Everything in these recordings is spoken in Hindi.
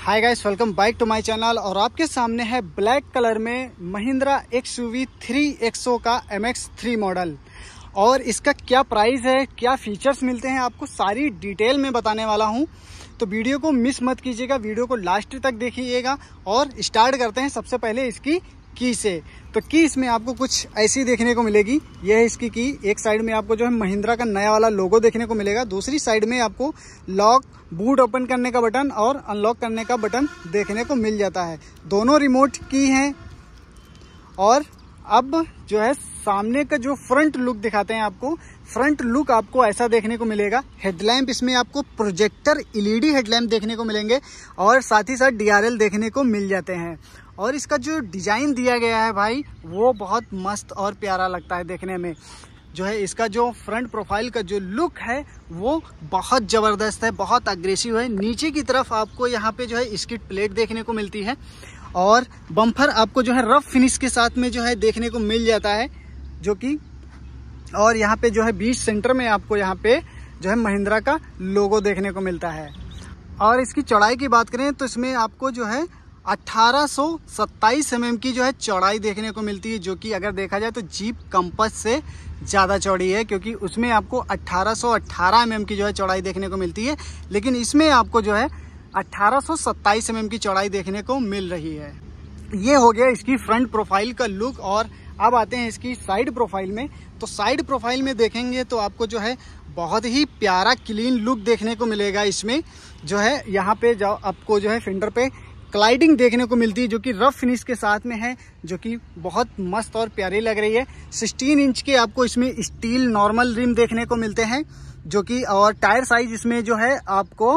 Hi guys, welcome back to my channel. और आपके सामने है ब्लैक कलर में महिंद्रा XUV 3XO का MX3 मॉडल। और इसका क्या प्राइस है, क्या फीचर्स मिलते हैं, आपको सारी डिटेल में बताने वाला हूं। तो वीडियो को मिस मत कीजिएगा, वीडियो को लास्ट तक देखिएगा। और स्टार्ट करते हैं सबसे पहले इसकी की से। तो की इसमें आपको कुछ ऐसी देखने को मिलेगी। यह है इसकी की। एक साइड में आपको जो है महिंद्रा का नया वाला लोगो देखने को मिलेगा। दूसरी साइड में आपको लॉक, बूट ओपन करने का बटन और अनलॉक करने का बटन देखने को मिल जाता है। दोनों रिमोट की हैं। और अब जो है सामने का जो फ्रंट लुक दिखाते हैं आपको। फ्रंट लुक आपको ऐसा देखने को मिलेगा। हेडलैम्प इसमें आपको प्रोजेक्टर LED हेडलैम्प देखने को मिलेंगे और साथ ही साथ DRL देखने को मिल जाते हैं। और इसका जो डिजाइन दिया गया है भाई, वो बहुत मस्त और प्यारा लगता है देखने में। जो है इसका जो फ्रंट प्रोफाइल का जो लुक है वो बहुत ज़बरदस्त है, बहुत अग्रेसिव है। नीचे की तरफ आपको यहाँ पे जो है स्किड प्लेट देखने को मिलती है और बम्पर आपको जो है रफ फिनिश के साथ में जो है देखने को मिल जाता है, जो कि और यहाँ पे जो है बीच सेंटर में आपको यहाँ पे जो है महिंद्रा का लोगो देखने को मिलता है। और इसकी चौड़ाई की बात करें तो इसमें आपको जो है 1827 mm की जो है चौड़ाई देखने को मिलती है, जो कि अगर देखा जाए तो जीप कंपस से ज़्यादा चौड़ी है, क्योंकि उसमें आपको 1818 mm की जो है चौड़ाई देखने को मिलती है, लेकिन इसमें आपको जो है 1827 mm की चौड़ाई देखने को मिल रही है। ये हो गया इसकी फ्रंट प्रोफाइल का लुक। और अब आते हैं इसकी साइड प्रोफाइल में। तो साइड प्रोफाइल में देखेंगे तो आपको जो है बहुत ही प्यारा क्लीन लुक देखने को मिलेगा। इसमें जो है यहाँ पे जाओ आपको जो है फेंडर पे क्लाइडिंग देखने को मिलती है, जो कि रफ फिनिश के साथ में है, जो कि बहुत मस्त और प्यारी लग रही है। 16 इंच के आपको इसमें स्टील नॉर्मल रिम देखने को मिलते हैं, जो कि और टायर साइज इसमें जो है आपको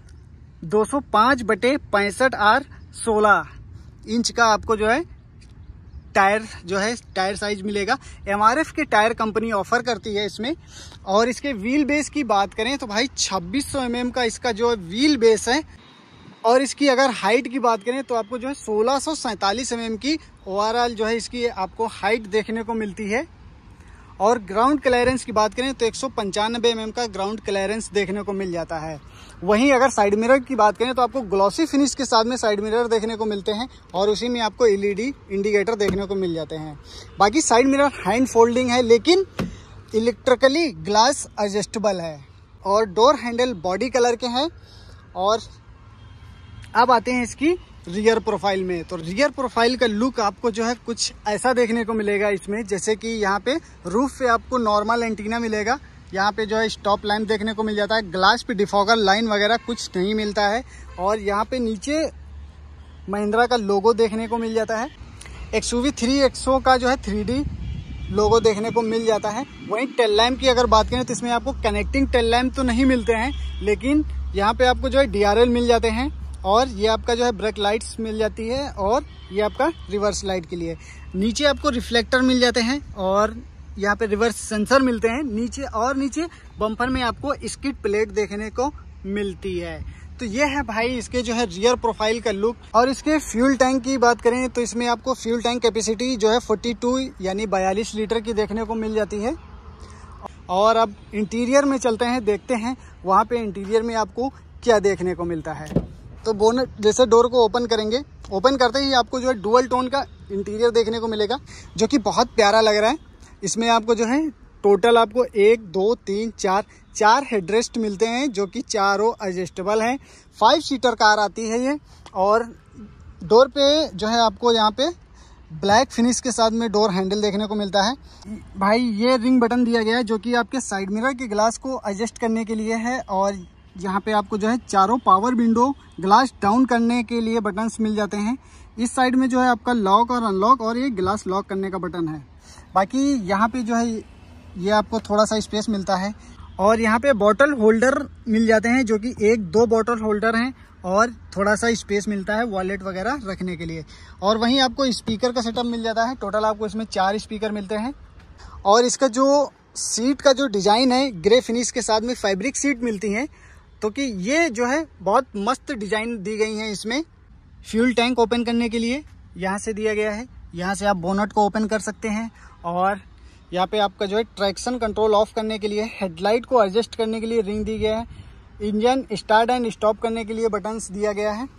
205/65 R 16 इंच का आपको जो है टायर साइज मिलेगा। MRF के टायर कंपनी ऑफर करती है इसमें। और इसके व्हील बेस की बात करें तो भाई 2600 mm का इसका जो व्हील बेस है। और इसकी अगर हाइट की बात करें तो आपको जो है 1647 mm की ओवरऑल जो है इसकी आपको हाइट देखने को मिलती है। और ग्राउंड क्लियरेंस की बात करें तो 195 mm का ग्राउंड क्लियरेंस देखने को मिल जाता है। वहीं अगर साइड मिरर की बात करें तो आपको ग्लॉसी फिनिश के साथ में साइड मिरर देखने को मिलते हैं और उसी में आपको LED इंडिकेटर देखने को मिल जाते हैं। बाकी साइड मिरर हैंड फोल्डिंग है, लेकिन इलेक्ट्रिकली ग्लास एडजस्टेबल है। और डोर हैंडल बॉडी कलर के हैं। और अब आते हैं इसकी रियर प्रोफाइल में। तो रियर प्रोफाइल का लुक आपको जो है कुछ ऐसा देखने को मिलेगा इसमें, जैसे कि यहाँ पे रूफ पे आपको नॉर्मल एंटीना मिलेगा। यहाँ पे जो है स्टॉप लाइन देखने को मिल जाता है। ग्लास पे डिफॉगर लाइन वगैरह कुछ नहीं मिलता है। और यहाँ पे नीचे महिंद्रा का लोगो देखने को मिल जाता है। XUV 3XO का जो है 3D लोगो देखने को मिल जाता है। वहीं टेल लैम्प की अगर बात करें तो इसमें आपको कनेक्टिंग टेल लैम्प तो नहीं मिलते हैं, लेकिन यहाँ पे आपको जो है DRL मिल जाते हैं। और ये आपका जो है ब्रेक लाइट्स मिल जाती है। और ये आपका रिवर्स लाइट के लिए नीचे आपको रिफ्लेक्टर मिल जाते हैं। और यहाँ पे रिवर्स सेंसर मिलते हैं नीचे। और नीचे बम्पर में आपको स्किड प्लेट देखने को मिलती है। तो ये है भाई इसके जो है रियर प्रोफाइल का लुक। और इसके फ्यूल टैंक की बात करें तो इसमें आपको फ्यूल टैंक कैपेसिटी जो है 42 यानी 42 लीटर की देखने को मिल जाती है। और अब इंटीरियर में चलते हैं, देखते हैं वहाँ पे इंटीरियर में आपको क्या देखने को मिलता है। तो बोनट जैसे डोर को ओपन करेंगे, ओपन करते ही आपको जो है डुअल टोन का इंटीरियर देखने को मिलेगा, जो कि बहुत प्यारा लग रहा है। इसमें आपको जो है टोटल आपको 1 2 3 4 हेडरेस्ट मिलते हैं, जो कि चारों एडजस्टेबल हैं। 5 सीटर कार आती है ये। और डोर पे जो है आपको यहाँ पे ब्लैक फिनिश के साथ में डोर हैंडल देखने को मिलता है। भाई ये रिंग बटन दिया गया है, जो कि आपके साइड मिरर के ग्लास को एडजस्ट करने के लिए है। और यहाँ पे आपको जो है चारों पावर विंडो ग्लास डाउन करने के लिए बटन्स मिल जाते हैं। इस साइड में जो है आपका लॉक और अनलॉक और ये ग्लास लॉक करने का बटन है। बाकी यहाँ पे जो है ये आपको थोड़ा सा स्पेस मिलता है। और यहाँ पे बॉटल होल्डर मिल जाते हैं, जो कि 1-2 बॉटल होल्डर हैं। और थोड़ा सा स्पेस मिलता है वॉलेट वगैरह रखने के लिए। और वहीं आपको स्पीकर का सेटअप मिल जाता है। टोटल आपको इसमें 4 स्पीकर मिलते हैं। और इसका जो सीट का जो डिज़ाइन है ग्रे फिनिश के साथ में फैब्रिक सीट मिलती है, तो कि ये जो है बहुत मस्त डिजाइन दी गई है इसमें। फ्यूल टैंक ओपन करने के लिए यहाँ से दिया गया है। यहाँ से आप बोनट को ओपन कर सकते हैं। और यहाँ पे आपका जो है ट्रैक्शन कंट्रोल ऑफ करने के लिए, हेडलाइट को एडजस्ट करने के लिए रिंग दी गया है। इंजन स्टार्ट एंड स्टॉप करने के लिए बटन्स दिया गया है।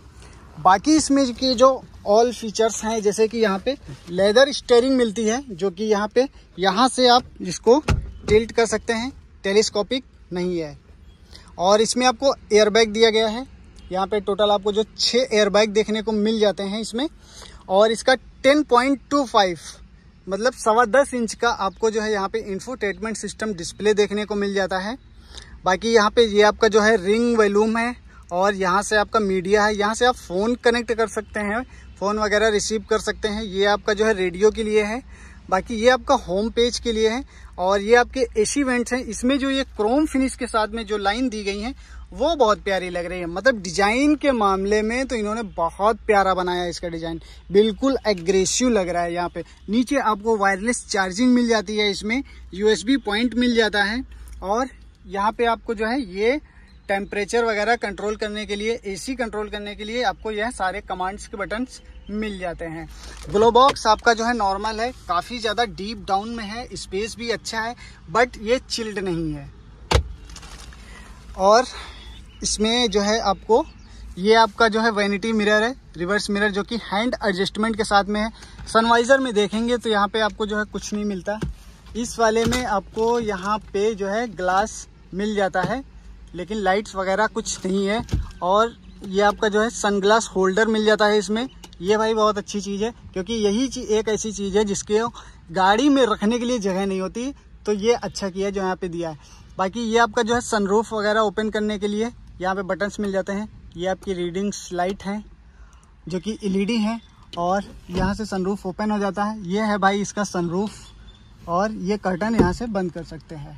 बाकी इसमें के जो ऑल फीचर्स हैं, जैसे कि यहाँ पे लेदर स्टीयरिंग मिलती है, जो कि यहाँ पे यहाँ से आप जिसको टिल्ट कर सकते हैं, टेलीस्कोपिक नहीं है। और इसमें आपको एयरबैग दिया गया है। यहाँ पे टोटल आपको जो 6 एयरबैग देखने को मिल जाते हैं इसमें। और इसका 10.25 मतलब 10.25 इंच का आपको जो है यहाँ पे इंफोटेनमेंट सिस्टम डिस्प्ले देखने को मिल जाता है। बाकी यहाँ पे ये आपका जो है रिंग वॉल्यूम है, और यहाँ से आपका मीडिया है, यहाँ से आप फ़ोन कनेक्ट कर सकते हैं, फ़ोन वगैरह रिसीव कर सकते हैं। ये आपका जो है रेडियो के लिए है। बाकी ये आपका होम पेज के लिए है। और ये आपके एसी वेंट्स हैं। इसमें जो ये क्रोम फिनिश के साथ में जो लाइन दी गई है वो बहुत प्यारी लग रही है। मतलब डिजाइन के मामले में तो इन्होंने बहुत प्यारा बनाया है। इसका डिजाइन बिल्कुल एग्रेसिव लग रहा है। यहाँ पे नीचे आपको वायरलेस चार्जिंग मिल जाती है, इसमें यूएसबी पॉइंट मिल जाता है। और यहाँ पे आपको जो है ये टेम्परेचर वगैरह कंट्रोल करने के लिए, एसी कंट्रोल करने के लिए आपको यह सारे कमांड्स के बटन्स मिल जाते हैं। ग्लो बॉक्स आपका जो है नॉर्मल है, काफ़ी ज़्यादा डीप डाउन में है, स्पेस भी अच्छा है, बट ये चिल्ड नहीं है। और इसमें जो है आपको ये आपका जो है वैनिटी मिरर है, रिवर्स मिरर, जो कि हैंड एडजस्टमेंट के साथ में है। सनवाइजर में देखेंगे तो यहाँ पे आपको जो है कुछ नहीं मिलता। इस वाले में आपको यहाँ पे जो है ग्लास मिल जाता है, लेकिन लाइट्स वगैरह कुछ नहीं है। और ये आपका जो है सनग्लास होल्डर मिल जाता है इसमें। ये भाई बहुत अच्छी चीज़ है, क्योंकि यही एक ऐसी चीज़ है जिसके गाड़ी में रखने के लिए जगह नहीं होती, तो ये अच्छा किया जो यहाँ पे दिया है। बाकी ये आपका जो है सनरूफ वगैरह ओपन करने के लिए यहाँ पे बटन्स मिल जाते हैं। ये आपकी रीडिंग्स लाइट है जो कि एलईडी है, और यहाँ से सनरूफ ओपन हो जाता है। ये है भाई इसका सनरूफ, और ये कर्टन यहाँ से बंद कर सकते हैं।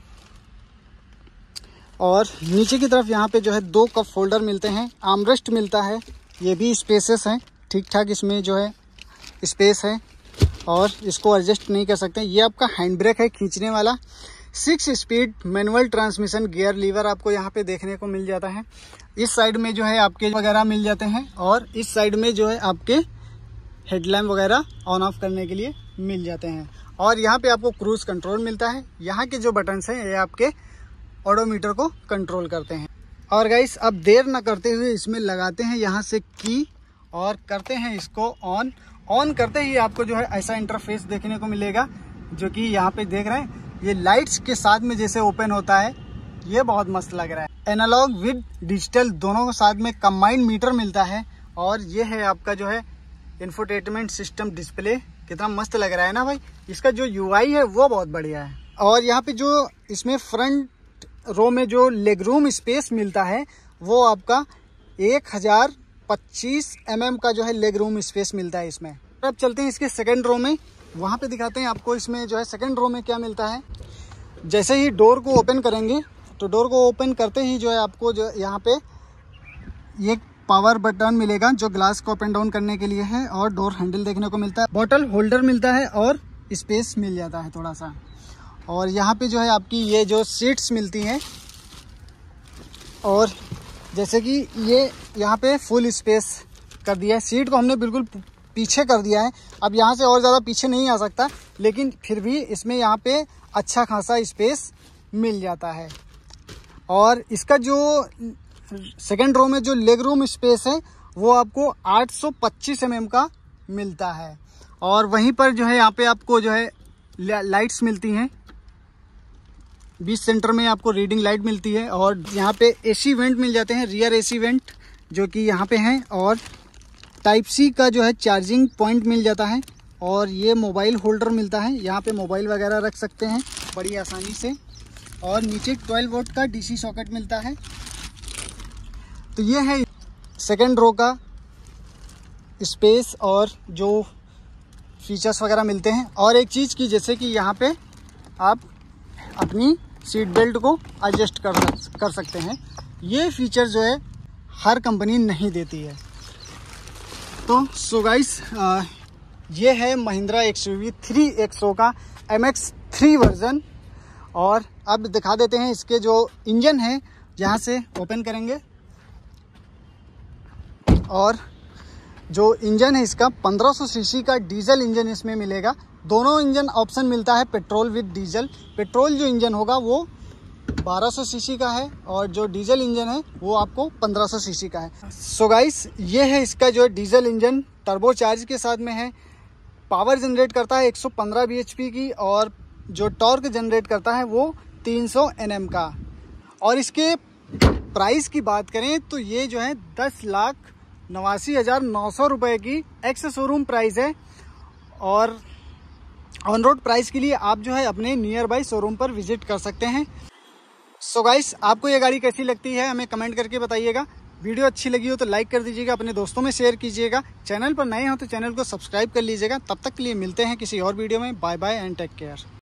और नीचे की तरफ यहाँ पे जो है 2 कप होल्डर मिलते हैं, आर्मरेस्ट मिलता है, ये भी स्पेसेस हैं, ठीक ठाक इसमें जो है स्पेस है, और इसको एडजस्ट नहीं कर सकते। ये आपका हैंड ब्रेक है खींचने वाला। 6 speed manual transmission gear lever आपको यहाँ पे देखने को मिल जाता है। इस साइड में जो है आपके वगैरह मिल जाते हैं, और इस साइड में जो है आपके हेडलैम्प वगैरह ऑन ऑफ करने के लिए मिल जाते हैं। और यहाँ पे आपको क्रूज कंट्रोल मिलता है। यहाँ के जो बटन्स हैं ये आपके ऑडोमीटर को कंट्रोल करते हैं। और गाइस अब देर ना करते हुए इसमें लगाते हैं यहाँ से की, और करते हैं इसको ऑन। ऑन करते ही आपको जो है ऐसा इंटरफेस देखने को मिलेगा, जो कि यहाँ पे देख रहे हैं ये लाइट्स के साथ में जैसे ओपन होता है, ये बहुत मस्त लग रहा है। एनालॉग विद डिजिटल दोनों के साथ में कंबाइंड मीटर मिलता है। और ये है आपका जो है इंफोटेनमेंट सिस्टम डिस्प्ले। कितना मस्त लग रहा है ना भाई। इसका जो यूआई है वो बहुत बढ़िया है। और यहाँ पे जो इसमें फ्रंट रो में जो लेग रूम स्पेस मिलता है वो आपका 1025 mm का जो है लेग रूम स्पेस मिलता है इसमें। अब चलते हैं इसके सेकंड रो में, वहाँ पे दिखाते हैं आपको इसमें जो है सेकंड रो में क्या मिलता है। जैसे ही डोर को ओपन करेंगे तो डोर को ओपन करते ही जो है आपको जो यहाँ पे ये पावर बटन मिलेगा, जो ग्लास को ओपन डाउन करने के लिए है, और डोर हैंडल देखने को मिलता है। बॉटल होल्डर मिलता है और स्पेस मिल जाता है थोड़ा सा। और यहाँ पे जो है आपकी ये जो सीट्स मिलती हैं, और जैसे कि ये यहाँ पे फुल स्पेस कर दिया है। सीट को हमने बिल्कुल पीछे कर दिया है। अब यहाँ से और ज़्यादा पीछे नहीं आ सकता, लेकिन फिर भी इसमें यहाँ पे अच्छा खासा स्पेस मिल जाता है। और इसका जो सेकंड रो में जो लेग रूम स्पेस है वो आपको 825 mm का मिलता है। और वहीं पर जो है यहाँ पे आपको जो है लाइट्स मिलती हैं। 20 सेंटर में आपको रीडिंग लाइट मिलती है। और यहाँ पे एसी वेंट मिल जाते हैं, रियर एसी वेंट जो कि यहाँ पे हैं। और टाइप सी का जो है चार्जिंग पॉइंट मिल जाता है। और ये मोबाइल होल्डर मिलता है, यहाँ पे मोबाइल वगैरह रख सकते हैं बड़ी आसानी से। और नीचे 12 वोल्ट का डीसी सॉकेट मिलता है। तो ये है सेकेंड रो का स्पेस और जो फीचर्स वगैरह मिलते हैं। और एक चीज़ की, जैसे कि यहाँ पे आप अपनी सीट बेल्ट को एडजस्ट कर सकते हैं। ये फीचर जो है हर कंपनी नहीं देती है। तो सो गाइस ये है महिंद्रा XUV 3XO का MX3 वर्जन। और अब दिखा देते हैं इसके जो इंजन है, यहाँ से ओपन करेंगे। और जो इंजन है इसका 1500 सीसी का डीजल इंजन इसमें मिलेगा। दोनों इंजन ऑप्शन मिलता है, पेट्रोल विद डीजल। पेट्रोल जो इंजन होगा वो 1200 सीसी का है और जो डीजल इंजन है वो आपको 1500 सीसी का है। सो गाइस, ये है इसका जो डीजल इंजन, टर्बो चार्ज के साथ में है। पावर जनरेट करता है 115 bhp की और जो टॉर्क जनरेट करता है वो 300 Nm का। और इसके प्राइस की बात करें तो ये जो है 10,89,900 रुपये की एक्स शोरूम प्राइस है। और ऑन रोड प्राइस के लिए आप जो है अपने नियर बाई शोरूम पर विजिट कर सकते हैं। सो गाइस, आपको ये गाड़ी कैसी लगती है हमें कमेंट करके बताइएगा। वीडियो अच्छी लगी हो तो लाइक कर दीजिएगा, अपने दोस्तों में शेयर कीजिएगा। चैनल पर नए हो तो चैनल को सब्सक्राइब कर लीजिएगा। तब तक के लिए मिलते हैं किसी और वीडियो में। Bye bye and take care.